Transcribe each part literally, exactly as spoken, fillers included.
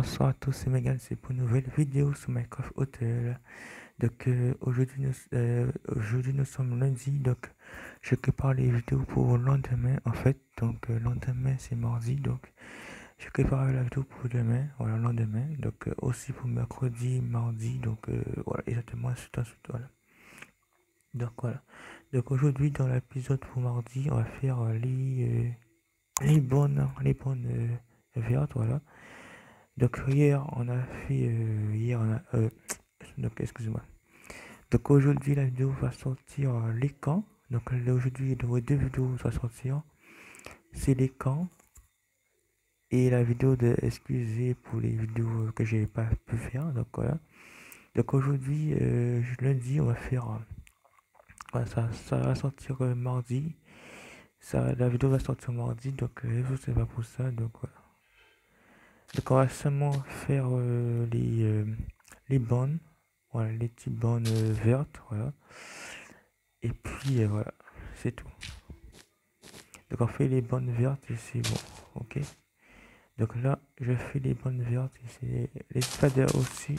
bonsoir à tous, c'est Megan, c'est pour une nouvelle vidéo sur Minecraft Hotel. Donc euh, aujourd'hui nous, euh, aujourd'hui nous sommes lundi, donc je prépare les vidéos pour le lendemain en fait. Donc euh, lendemain c'est mardi, donc je prépare la vidéo pour demain, voilà lendemain. Donc euh, aussi pour mercredi, mardi, donc euh, voilà exactement ensuite, ensuite voilà. Donc voilà. Donc aujourd'hui dans l'épisode pour mardi, on va faire euh, les euh, les bonnes, les bonnes euh, vertes, voilà. Donc hier on a fait euh, hier on a euh, donc excusez-moi. Donc aujourd'hui la vidéo va sortir euh, les camps. Donc là, aujourd'hui il y a deux vidéos vont sortir. C'est les camps et la vidéo de excusez pour les vidéos que j'ai pas pu faire. Donc voilà. Donc aujourd'hui euh, lundi on va faire euh, voilà, ça, ça va sortir euh, mardi. Ça la vidéo va sortir mardi donc euh, je sais pas pour ça donc voilà. Donc on va seulement faire euh, les euh, les bandes. Voilà, les petites bandes euh, vertes, voilà. Et puis euh, voilà, c'est tout. Donc on fait les bandes vertes et c'est bon, ok. Donc là, je fais les bandes vertes et c'est les spaders aussi.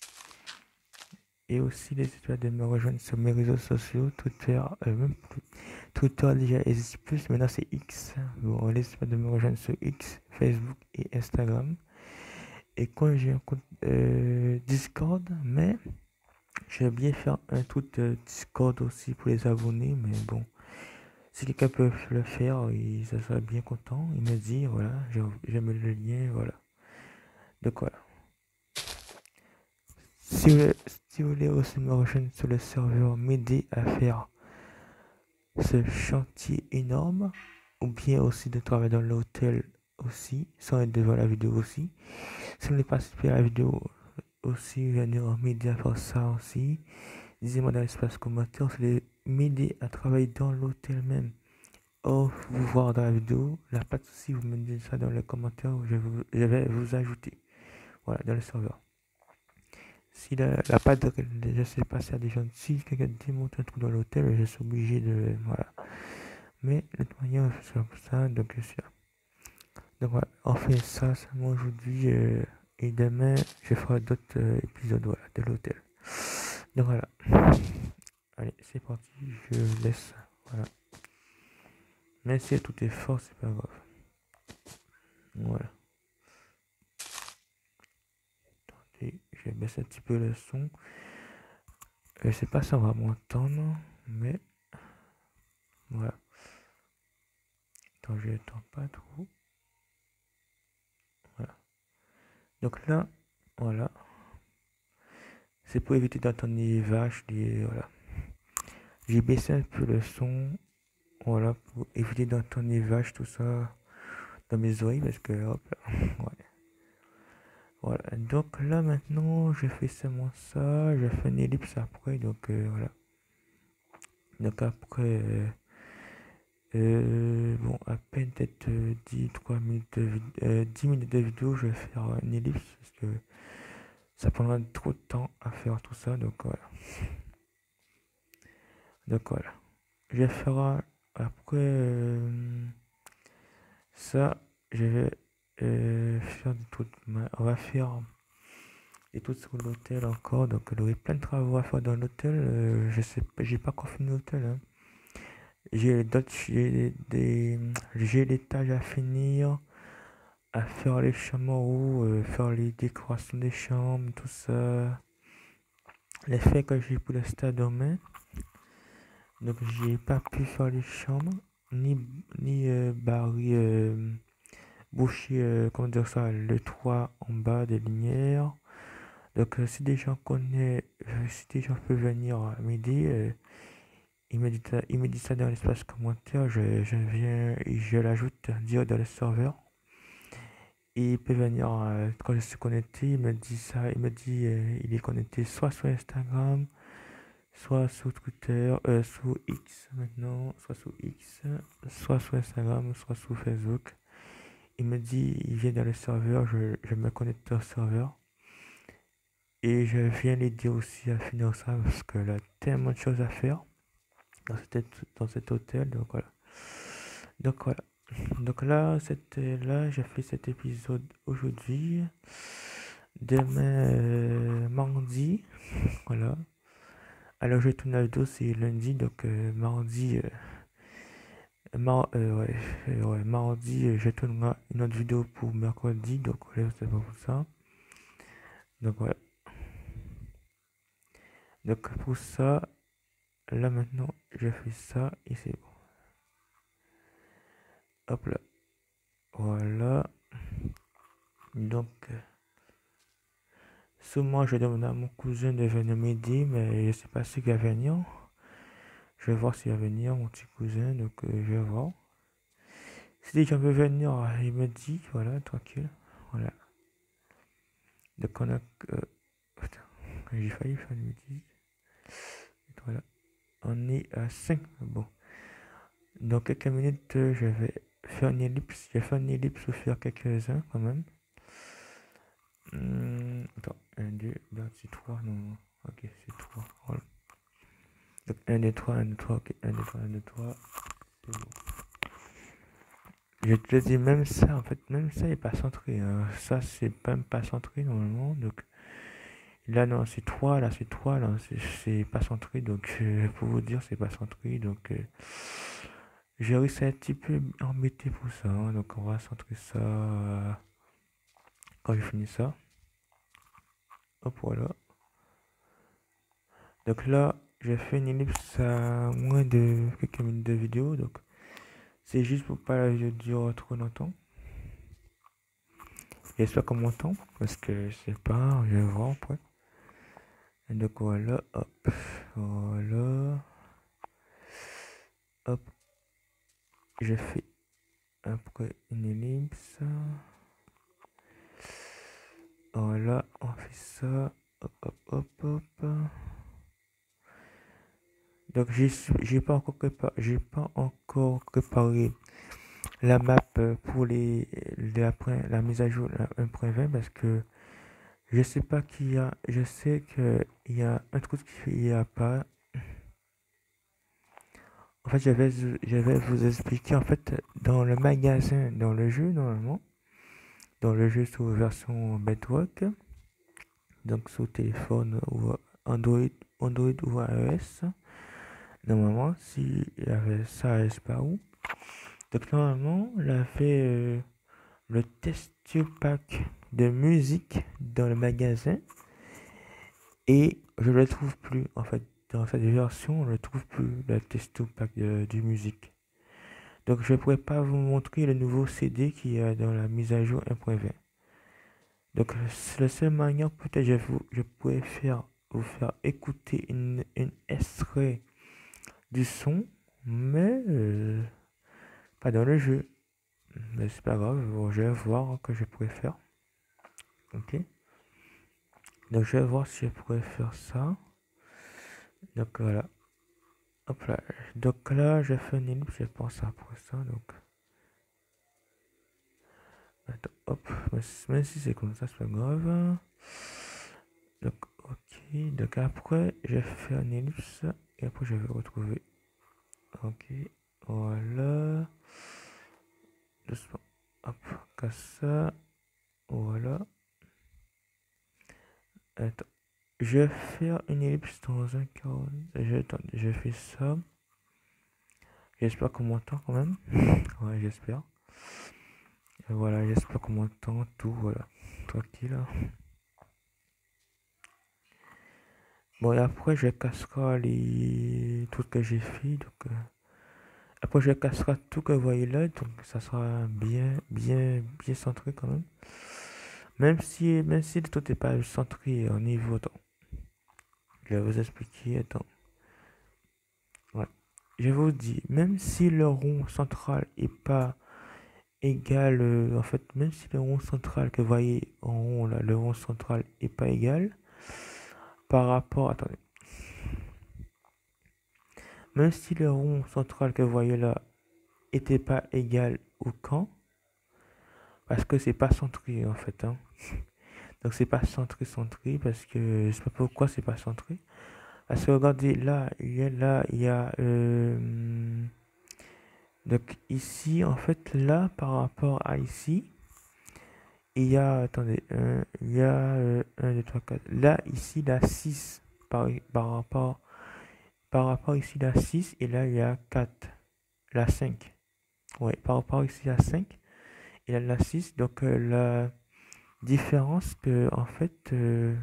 Et aussi les étoiles de me rejoindre sur mes réseaux sociaux, Twitter, euh, même plus. Twitter déjà existe plus, maintenant c'est X. Bon, les étoiles de me rejoindre sur X, Facebook et Instagram. Et quand j'ai un compte euh, Discord, mais j'ai bien faire un truc de Discord aussi pour les abonnés, mais bon. Si quelqu'un peut le faire, il ça serait bien content. Il me dit, voilà, j'aime le lien, voilà. Donc voilà. Si vous, voulez, si vous voulez aussi me rejoindre sur le serveur, m'aider à faire ce chantier énorme, ou bien aussi de travailler dans l'hôtel aussi, sans être devant la vidéo aussi. Si vous voulez participer à la vidéo aussi, venir m'aider à faire ça aussi. Dites-moi dans l'espace commentaire, c'est m'aider à travailler dans l'hôtel même. Oh, vous voir dans la vidéo, là pas de souci, vous me dites ça dans les commentaires, je, vous, je vais vous ajouter, voilà, dans le serveur. Si la, la pas de, je sais pas si y a des gens, si quelqu'un démonte un truc dans l'hôtel, je suis obligé de, voilà. Mais de toute manière, c'est comme ça, donc je suis là. Donc voilà, on fait ça seulement aujourd'hui, euh, et demain, je ferai d'autres euh, épisodes, voilà, de l'hôtel. Donc voilà. Allez, c'est parti, je laisse, voilà. Même si tout est fort, c'est pas grave. Voilà. Attendez, je vais baisser un petit peu le son. Je sais pas si on va m'entendre, mais voilà. Attends, je n'entends pas trop. Voilà. Donc là, voilà. C'est pour éviter d'entendre les vaches, les, voilà. J'ai baissé un peu le son, voilà, pour éviter d'entendre les vaches, tout ça, dans mes oreilles, parce que, hop, là, ouais. Voilà, donc là maintenant, je fais seulement ça, je fais une ellipse après, donc euh, voilà. Donc après, euh, euh, bon, à peine peut-être euh, dix, trois minutes de vid- euh, dix minutes de vidéo, je vais faire une ellipse, parce que ça prendra trop de temps à faire tout ça, donc voilà. Donc voilà. Je vais faire après euh, ça, je vais euh, faire des trucs. On va faire des trucs sur l'hôtel encore. Donc il y aurait plein de travaux à faire dans l'hôtel. Euh, je sais pas, j'ai pas encore fini l'hôtel. Hein. J'ai d'autres, j'ai des, j'ai des tâches à finir, à faire les chambres en haut, euh, faire les décorations des chambres, tout ça. Les faits que j'ai pour le stade demain. Donc j'ai pas pu faire les chambres, ni, ni euh, barrer, euh, boucher, euh, comment dire ça, le toit en bas des lumières. Donc euh, si des gens connaissent, euh, si des gens peuvent venir m'aider, euh, ils me disent ça, ils me disent ça dans l'espace commentaire, je, je viens et je l'ajoute dire dans le serveur. Et il peut venir, euh, quand je suis connecté, il me dit ça, il me dit euh, il est connecté soit sur Instagram, soit sur Twitter, euh, sur X maintenant, soit sur X, soit sur Instagram, soit sur Facebook. Il me dit, il vient dans le serveur, je, je me connecte au serveur. Et je viens l'aider aussi à finir ça parce qu'il a tellement de choses à faire dans cet, dans cet hôtel. Donc voilà. Donc voilà. Donc là, c'était là, j'ai fait cet épisode aujourd'hui. demain, euh, mardi, voilà. Alors, je tourne la vidéo, c'est lundi, donc euh, mardi, euh, mar euh, ouais, euh, ouais, mardi, euh, je tournerai une autre vidéo pour mercredi, donc voilà, c'est pas pour ça. Donc voilà. Donc pour ça, là maintenant, je fais ça et c'est bon. Hop là. Voilà. Donc, euh, souvent je demande à mon cousin de venir m'aider, mais je sais pas s'il va venir. Je vais voir s'il va venir, mon petit cousin, donc euh, je vais voir. Si les gens veulent venir, il me dit, voilà, tranquille. Voilà. Donc on a... Euh, putain, j'ai failli faire une bêtise. Voilà. On est à cinq. Bon. Dans quelques minutes, euh, je vais faire une ellipse. Je vais faire une ellipse ou faire quelques-uns quand même. Hum, attends, un, deux, là c'est trois, non. Ok, c'est trois. Voilà. Donc un, deux, trois, un, deux, trois, ok, un, deux, trois, un, deux, trois. C'est bon. Je te le dis, même ça, en fait, même ça est pas centré. Hein. Ça, c'est même pas centré normalement. Donc là, non, c'est trois, là, c'est trois, là, c'est pas centré. Donc, euh, pour vous dire, c'est pas centré. Donc, euh, j'ai réussi à être un petit peu embêté pour ça. Hein. Donc, on va centrer ça euh, quand j'ai fini ça. Hop, voilà. Donc là, j'ai fait une ellipse à moins de quelques minutes de vidéo. Donc, c'est juste pour pas la vidéo dure trop longtemps. J'espère qu'on m'entend parce que je sais pas, je vais voir après. Et donc voilà, hop, voilà, hop, je fais après une ellipse. Voilà, on fait ça, hop, hop, hop, hop. Donc j'ai pas encore préparé, j'ai pas encore préparé la map pour les, les après la mise à jour un point vingt parce que je sais pas qu'il y a, je sais que il y a un truc qu'il y a pas. En fait, je vais, je vais vous expliquer en fait dans le magasin, dans le jeu normalement, dans le jeu sous version Bedrock, donc sous téléphone ou Android, Android ou iOS. Normalement, s'il y avait ça, je sais pas où. Donc normalement, on a fait euh, le test pack de musique dans le magasin et je le trouve plus en fait dans cette version on ne trouve plus le test pack de, de musique, donc je ne pourrais pas vous montrer le nouveau C D qui est dans la mise à jour un point vingt. Donc le seul moyen peut-être je, vous, je pourrais faire vous faire écouter une, une extrait du son, mais euh, pas dans le jeu. Mais c'est pas grave, bon, je vais voir que je pourrais faire. Ok, donc je vais voir si je pourrais faire ça. Donc voilà. Hop là. Donc là, je fais une ellipse, je pense après ça. Donc. Attends, hop. Même si c'est comme ça, c'est pas grave. Donc, ok. Donc après, je vais faire une ellipse. Et après, je vais retrouver. Ok. Voilà. Doucement. Hop. Comme ça. Voilà. Attends. Je vais faire une ellipse dans un carré. Je, attends, je fais ça. J'espère qu'on m'entend quand même. Ouais, j'espère. Et voilà, j'espère qu'on m'entend tout. Voilà. Tranquille. Bon, et après, je casserai les trucs que j'ai fait. Donc, euh, après, je casserai tout que vous voyez là. Donc, ça sera bien, bien, bien centré quand même. Même si, même si tout n'est pas centré au niveau. Attends. Je vais vous expliquer. Attends. Ouais. Je vous dis, même si le rond central est pas égal, euh, en fait, même si le rond central que vous voyez en rond là, le rond central est pas égal par rapport. Attendez. Même si le rond central que vous voyez là était pas égal au camp, parce que c'est pas centré en fait. Hein. Donc c'est pas centré centré parce que je sais pas pourquoi c'est pas centré. Parce que regardez là, il y a là, il y a euh, donc ici en fait là par rapport à ici, il y a, attendez, euh, il y a euh, un, deux, trois, quatre. Là, ici, la six par, par rapport, par rapport ici, la six et là, il y a quatre, la cinq. Ouais, par rapport ici, la cinq et là, la six. Donc, euh, la différence que, en fait, euh,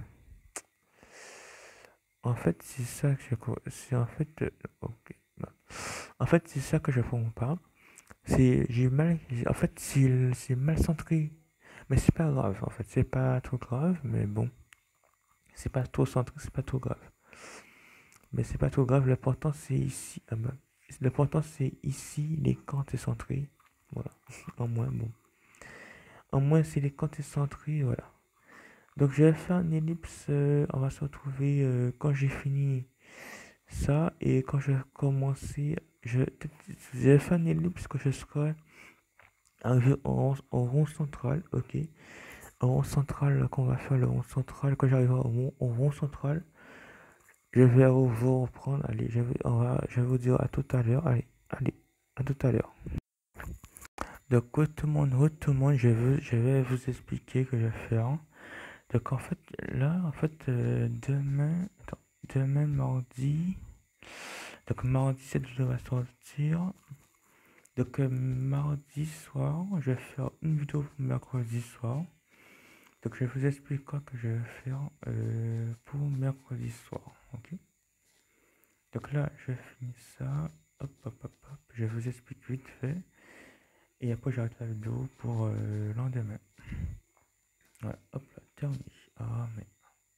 en fait, c'est ça que je, c'est en fait, euh, ok, non. En fait, c'est ça que je comprends. C'est, j'ai mal, en fait, c'est, c'est mal centré. Mais c'est pas grave, en fait, c'est pas trop grave, mais bon. C'est pas trop centré, c'est pas trop grave. Mais c'est pas trop grave, l'important c'est ici. Ah ben, l'important c'est ici, les comptes centrés. Voilà. En moins, bon. En moins, c'est les comptes centrés, voilà. Donc, je vais faire une ellipse. Euh, on va se retrouver euh, quand j'ai fini ça. Et quand je vais commencer, je, je vais faire une ellipse quand je serai arrivé au rond, au rond central. Ok. Au rond central, quand on va faire le rond central, quand j'arriverai au rond, au rond central. Je vais vous reprendre. Allez, je vais, on va, je vais vous dire à tout à l'heure. Allez, allez, à tout à l'heure. Donc, oui, tout le monde, oui, tout le monde, je, veux, je vais vous expliquer que je vais faire. Donc, en fait, là, en fait, euh, demain, attends, demain, mardi. Donc, mardi, cette vidéo va sortir. Donc, euh, mardi soir, je vais faire une vidéo pour mercredi soir. Donc, je vous explique quoi que je vais faire euh, pour mercredi soir. Ok. Donc là, je finis ça. Hop, hop, hop, hop. Je vous explique vite fait. Et après, j'arrête la vidéo pour euh, le lendemain. Voilà, hop là, terminé. Ah, mais.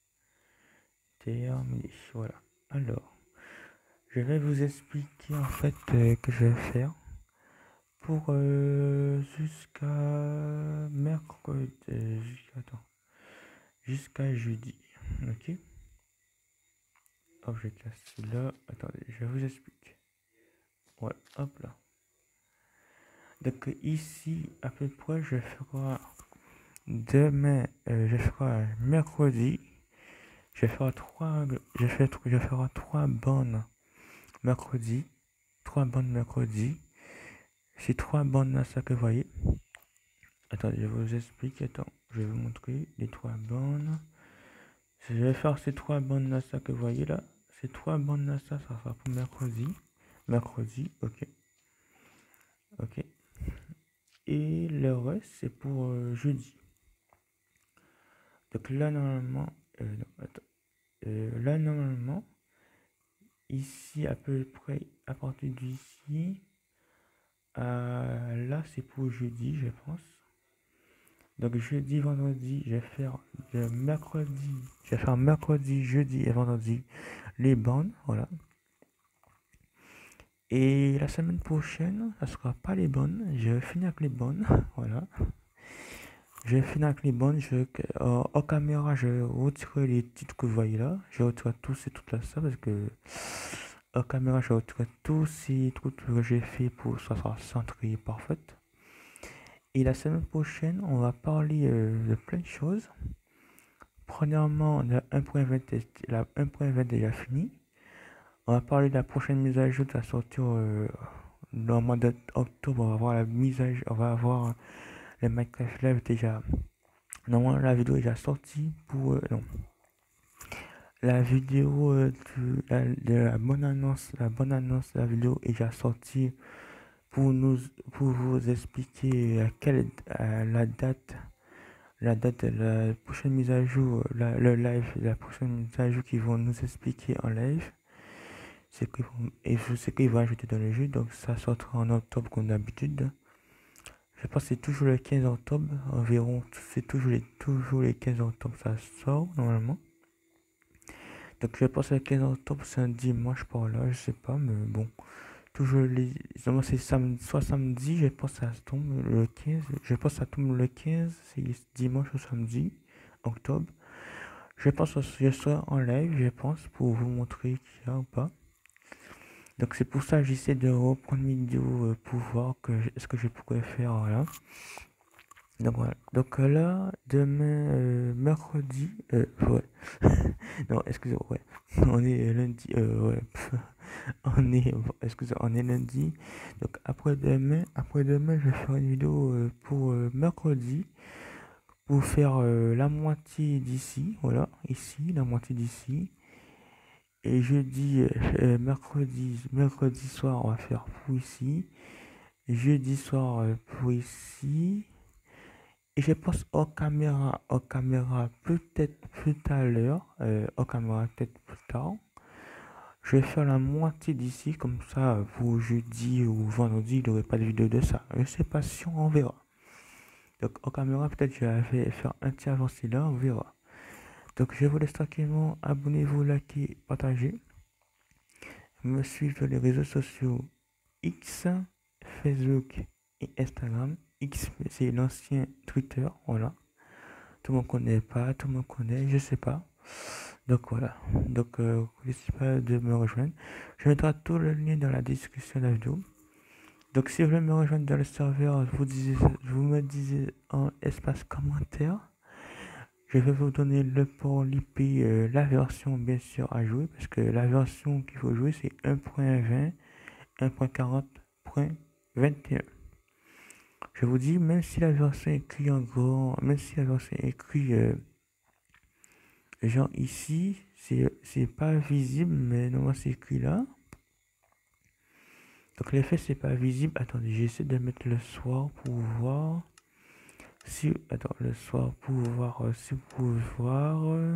Terminé. Voilà. Alors, je vais vous expliquer en fait euh, que je vais faire pour euh, jusqu'à mercredi. Euh, jusqu'à, attends. Jusqu'à jeudi. Ok. Hop, je casse là. Attendez, je vous explique. Voilà, hop là. Donc ici, à peu près, je ferai demain, euh, je ferai mercredi. Je ferai trois, je fais, je ferai trois bonnes mercredi. Trois bonnes mercredi. Ces trois bonnes là, ça que vous voyez. Attendez, je vous explique. Attends, je vais vous montrer les trois bonnes. Je vais faire ces trois bonnes là, ça que vous voyez là. Ces trois bonnes là, ça, ça sera pour mercredi. Mercredi, ok. Ok. Et le reste, c'est pour euh, jeudi. Donc là, normalement, euh, non, attends. Euh, là, normalement, ici, à peu près, à partir d'ici, euh, là, c'est pour jeudi, je pense. Donc, jeudi, vendredi, je vais faire de mercredi, je vais faire mercredi, jeudi et vendredi les bandes, voilà. Et la semaine prochaine, ça sera pas les bonnes, je vais finir avec les bonnes, voilà. Je vais finir avec les bonnes, je, euh, en caméra, je vais retirer les titres que vous voyez là, je vais retirer tous ces trucs là, ça, parce que en caméra, je vais retirer tous ces trucs que j'ai fait pour que ça soit centré et parfait. Et la semaine prochaine, on va parler euh, de plein de choses. Premièrement, la un point vingt, la un point vingt déjà fini. On va parler de la prochaine mise à jour qui va sortir euh, dans le mois d'octobre. On va voir la mise à jour, on va avoir le Minecraft Live déjà. Normalement, la vidéo est déjà sortie pour. Euh, non. La vidéo euh, de, la, de la bonne annonce, la bonne annonce, la vidéo est déjà sortie pour nous, pour vous expliquer à quelle, à la date, la date de la prochaine mise à jour, la, le live, la prochaine mise à jour qu'ils vont nous expliquer en live. C'est qu'ils vont, et je sais qu'ils vont ajouter dans le jeu, donc ça sortira en octobre comme d'habitude. Je pense que c'est toujours le quinze octobre, environ, c'est toujours les, toujours les quinze octobre, ça sort normalement. Donc je pense que le quinze octobre, c'est un dimanche par là, je sais pas, mais bon. Toujours les. C'est samedi, soit samedi, je pense que ça tombe le quinze. Je pense que ça tombe le quinze, c'est dimanche ou samedi, octobre. Je pense que je serai en live, je pense, pour vous montrer qu'il y a ou pas. Donc c'est pour ça que j'essaie de reprendre une vidéo pour voir que est-ce que je pourrais faire là. Donc voilà. Donc là, demain, euh, mercredi, euh, ouais. Non, excusez-moi, ouais. On est lundi, euh, ouais. On est, excusez, on est lundi. Donc après demain, après demain, je vais faire une vidéo euh, pour euh, mercredi. pour faire euh, la moitié d'ici, voilà, ici, la moitié d'ici. Et jeudi, euh, mercredi, mercredi soir, on va faire pour ici. Jeudi soir, euh, pour ici. Et je pense aux caméras, aux caméras peut-être plus à l'heure, euh, aux caméras peut-être plus tard. Je vais faire la moitié d'ici, comme ça, pour jeudi ou vendredi, il n'y aurait pas de vidéo de ça. Je sais pas si on verra. Donc, aux caméras, peut-être je vais faire un petit avancé là, on verra. Donc, je vous laisse tranquillement. Abonnez-vous, likez, partagez. Me suivre sur les réseaux sociaux X, Facebook et Instagram. X, c'est l'ancien Twitter, voilà. Tout le monde connaît pas, tout le monde connaît, je sais pas. Donc voilà. Donc euh, n'hésitez pas de me rejoindre. Je mettrai tout le lien dans la description de la vidéo. Donc si vous voulez me rejoindre dans le serveur, vous, disiez, vous me disiez en espace commentaire. Je vais vous donner le port l'I P, euh, la version bien sûr à jouer. Parce que la version qu'il faut jouer c'est un point vingt, un point quarante point vingt et un. Je vous dis, même si la version est écrite en grand, même si la version est écrite euh, genre ici, c'est pas visible, mais normalement c'est écrit là. Donc l'effet c'est pas visible. Attendez, j'essaie de mettre le soir pour voir. Si, attends, le soir pour voir, euh, si vous pouvez voir. Euh,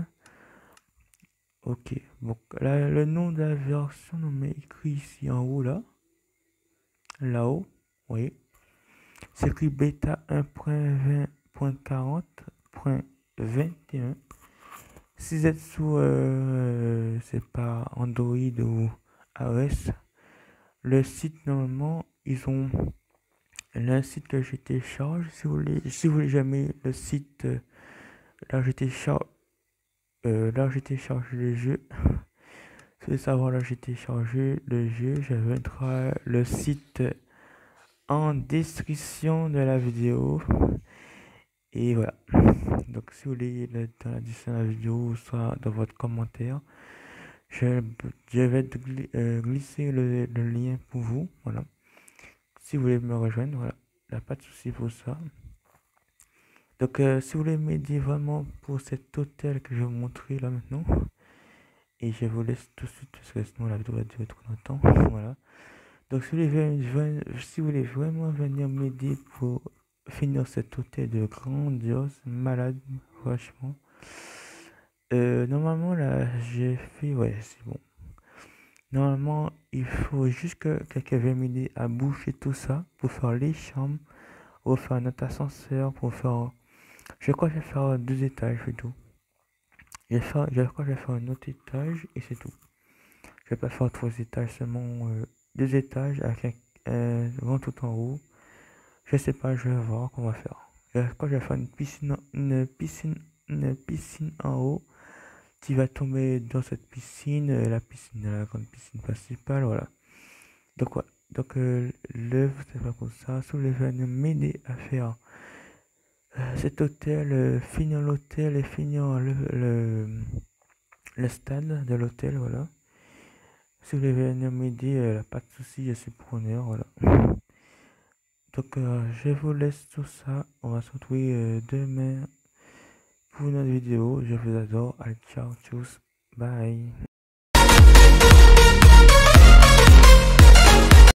ok, donc là, le nom de la version, on met écrit ici en haut là. Là-haut, oui. C'est écrit bêta un point vingt point quarante point vingt et un. Si vous êtes sous, euh, c'est pas Android ou iOS, le site normalement, ils ont le site que je télécharge. Si vous voulez, si vous voulez jamais le site, euh, là je télécharge, euh, là j'ai téléchargé le jeu. Si vous voulez savoir là j'ai téléchargé le jeu, je mettrai le site en description de la vidéo. Et voilà. Donc si vous voulez le, dans la description de la vidéo, soit dans votre commentaire, je, je vais euh, glisser le, le lien pour vous. Voilà. Si vous voulez me rejoindre, voilà. Il n'y a pas de souci pour ça. Donc euh, si vous voulez m'aider vraiment pour cet hôtel que je vais vous montrer là maintenant. Et je vous laisse tout de suite parce que sinon la vidéo va durer trop longtemps. Voilà. Donc si vous voulez, si vous voulez vraiment venir m'aider pour finir cet hôtel de grandiose, malade, franchement. Euh, normalement là j'ai fait, ouais c'est bon. Normalement il faut juste que quelqu'un vienne m'aider à boucher tout ça pour faire les chambres, pour faire notre ascenseur, pour faire... Je crois que je vais faire deux étages et tout. Je, faire, je crois que je vais faire un autre étage et c'est tout. Je vais pas faire trois étages, seulement euh, deux étages avec un euh, grand tout en haut. Je sais pas, je vais voir qu'on va faire. Je crois que je vais faire une piscine, une piscine, une piscine en haut. Tu vas tomber dans cette piscine, euh, la piscine, la grande piscine principale, voilà. Donc voilà. Donc euh, le, c'est pas comme ça. Si vous voulez venir m'aider à faire euh, cet hôtel, euh, finir l'hôtel et finir le, le, le stade de l'hôtel, voilà. Si vous voulez venir m'aider, euh, pas de souci, je suis preneur, voilà. Donc euh, je vous laisse tout ça. On va se retrouver euh, demain pour une autre vidéo. Je vous adore. Allez, ciao, tchuss, bye.